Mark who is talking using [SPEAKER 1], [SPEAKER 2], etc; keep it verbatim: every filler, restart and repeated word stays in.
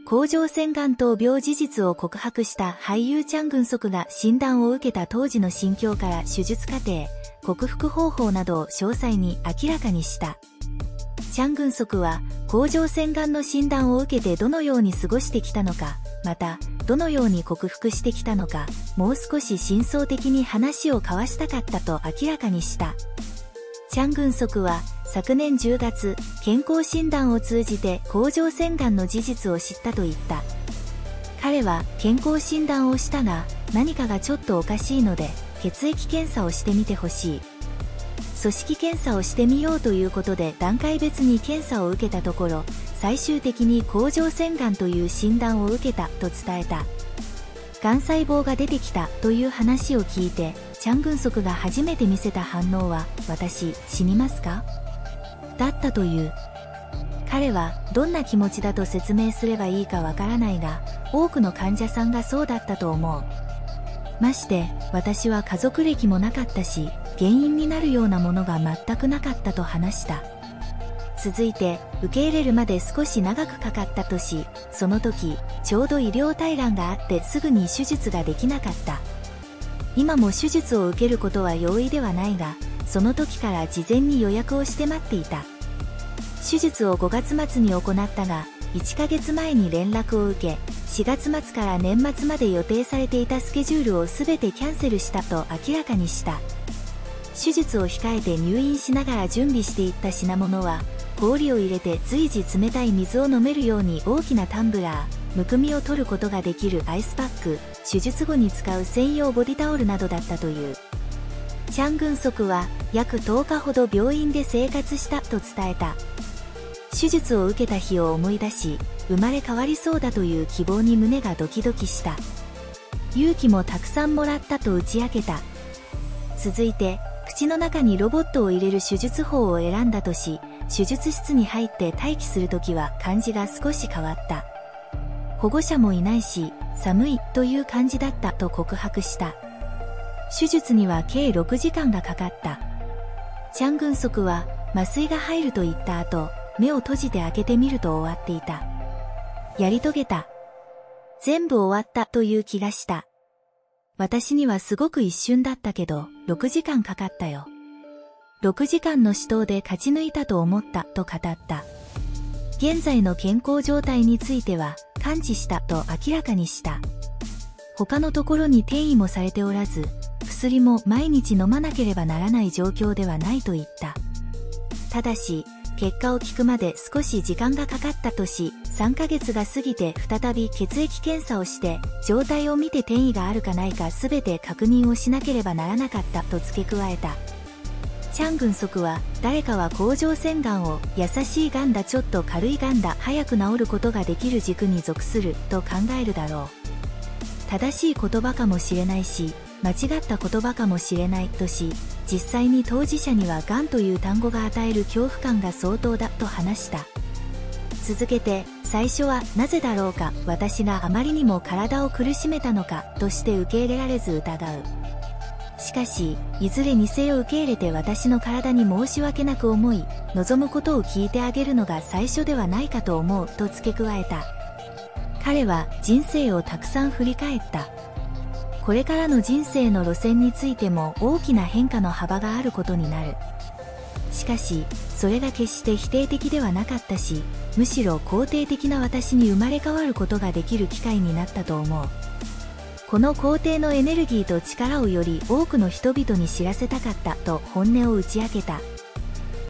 [SPEAKER 1] 甲状腺がん等病事実を告白した俳優チャン・グンソクが診断を受けた当時の心境から手術過程、克服方法などを詳細に明らかにした。チャン・グンソクは甲状腺がんの診断を受けてどのように過ごしてきたのか、またどのように克服してきたのか、もう少し真相的に話を交わしたかったと明らかにした。チャン・グンソクは昨年じゅうがつ、健康診断を通じて甲状腺がんの事実を知ったと言った。彼は健康診断をしたが、何かがちょっとおかしいので、血液検査をしてみてほしい。組織検査をしてみようということで段階別に検査を受けたところ、最終的に甲状腺がんという診断を受けたと伝えた。がん細胞が出てきたという話を聞いて、チャン・グンソクが初めて見せた反応は、私、死にますか?だったという。彼はどんな気持ちだと説明すればいいかわからないが、多くの患者さんがそうだったと思う。まして、私は家族歴もなかったし、原因になるようなものが全くなかったと話した。続いて、受け入れるまで少し長くかかったとし、その時、ちょうど医療大乱があってすぐに手術ができなかった。今も手術を受けることは容易ではないが、その時から事前に予約をして待っていた。手術をごがつ末に行ったが、いっかげつまえに連絡を受け、しがつ末から年末まで予定されていたスケジュールをすべてキャンセルしたと明らかにした。手術を控えて入院しながら準備していった品物は、氷を入れて随時冷たい水を飲めるように大きなタンブラー、むくみを取ることができるアイスパック、手術後に使う専用ボディタオルなどだったという。チャン・グンソクは約とおかほど病院で生活したと伝えた。手術を受けた日を思い出し、生まれ変わりそうだという希望に胸がドキドキした。勇気もたくさんもらったと打ち明けた。続いて、口の中にロボットを入れる手術法を選んだとし、手術室に入って待機するときは感じが少し変わった。保護者もいないし、寒いという感じだったと告白した。手術には計ろくじかんがかかった。チャン・グンソクは麻酔が入ると言った後、目を閉じて開けてみると終わっていた。やり遂げた。全部終わったという気がした。私にはすごく一瞬だったけど、ろくじかんかかったよ。ろくじかんの死闘で勝ち抜いたと思ったと語った。現在の健康状態については完治したと明らかにした。他のところに転移もされておらず、薬も毎日飲まなければならない状況ではないと言った。ただし、結果を聞くまで少し時間がかかったとし、さんかげつが過ぎて再び血液検査をして、状態を見て転移があるかないか全て確認をしなければならなかったと付け加えた。チャン・グンソクは、誰かは甲状腺がんを優しいがんだちょっと軽いがんだ早く治ることができる軸に属すると考えるだろう。正しい言葉かもしれないし、間違った言葉かもしれないとし、実際に当事者にはがんという単語が与える恐怖感が相当だと話した。続けて、最初はなぜだろうか、私があまりにも体を苦しめたのかとして受け入れられず疑う。しかし、いずれにせよ受け入れて私の体に申し訳なく思い、望むことを聞いてあげるのが最初ではないかと思うと付け加えた。彼は人生をたくさん振り返った。これからの人生の路線についても大きな変化の幅があることになる。しかし、それが決して否定的ではなかったし、むしろ肯定的な私に生まれ変わることができる機会になったと思う。この肯定のエネルギーと力をより多くの人々に知らせたかったと本音を打ち明けた。